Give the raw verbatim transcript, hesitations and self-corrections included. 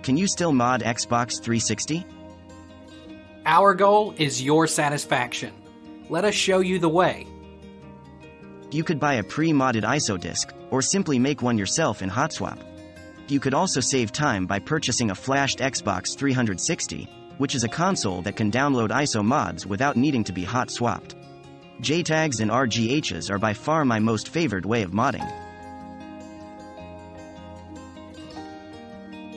Can you still mod Xbox three sixty? Our goal is your satisfaction. Let us show you the way. You could buy a pre-modded I S O disk, or simply make one yourself in HotSwap. You could also save time by purchasing a flashed Xbox three sixty, which is a console that can download I S O mods without needing to be hot swapped. J TAGs and R G Hs are by far my most favored way of modding.